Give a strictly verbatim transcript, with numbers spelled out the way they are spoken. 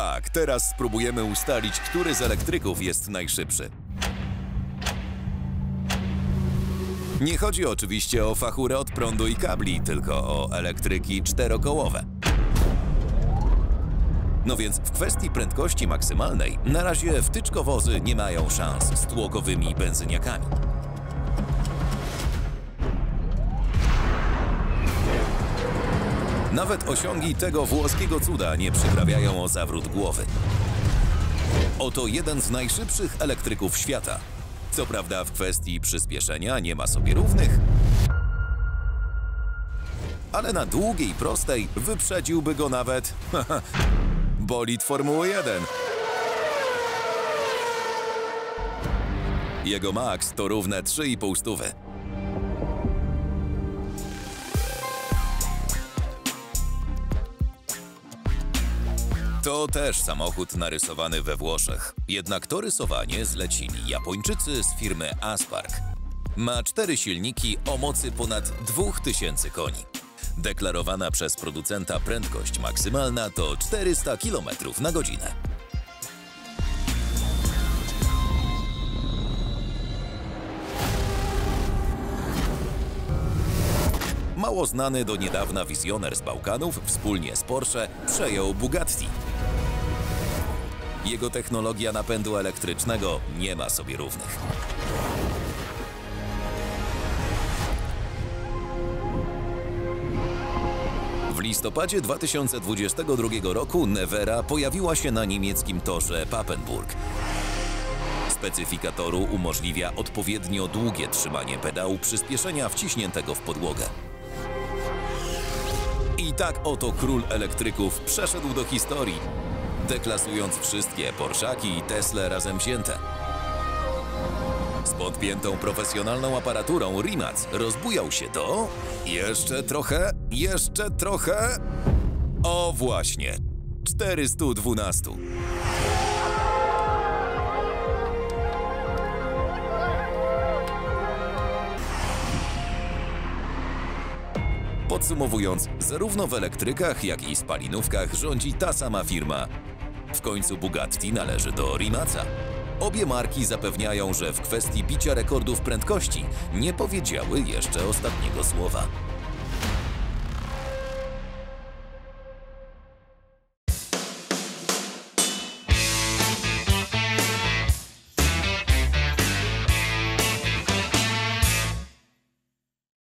Tak, teraz spróbujemy ustalić, który z elektryków jest najszybszy. Nie chodzi oczywiście o fachurę od prądu i kabli, tylko o elektryki czterokołowe. No więc w kwestii prędkości maksymalnej na razie wtyczkowozy nie mają szans z tłokowymi benzyniakami. Nawet osiągi tego włoskiego cuda nie przyprawiają o zawrót głowy. Oto jeden z najszybszych elektryków świata. Co prawda w kwestii przyspieszenia nie ma sobie równych, ale na długiej prostej wyprzedziłby go nawet bolid Formuły jeden. Jego maks to równe trzy i pół stówy. To też samochód narysowany we Włoszech. Jednak to rysowanie zlecili Japończycy z firmy Aspark. Ma cztery silniki o mocy ponad dwóch tysięcy koni. Deklarowana przez producenta prędkość maksymalna to czterysta kilometrów na godzinę. Mało znany do niedawna wizjoner z Bałkanów wspólnie z Porsche przejął Bugatti. Jego technologia napędu elektrycznego nie ma sobie równych. W listopadzie dwa tysiące dwudziestego drugiego roku Nevera pojawiła się na niemieckim torze Papenburg. Specyfika toru umożliwia odpowiednio długie trzymanie pedału przyspieszenia wciśniętego w podłogę. I tak oto król elektryków przeszedł do historii, deklasując wszystkie Porszaki i Tesle razem wzięte. Z podpiętą profesjonalną aparaturą Rimac rozbujał się do... Jeszcze trochę, jeszcze trochę... O właśnie, czterysta dwanaście. Podsumowując, zarówno w elektrykach, jak i spalinówkach rządzi ta sama firma. W końcu Bugatti należy do Rimaca. Obie marki zapewniają, że w kwestii bicia rekordów prędkości nie powiedziały jeszcze ostatniego słowa.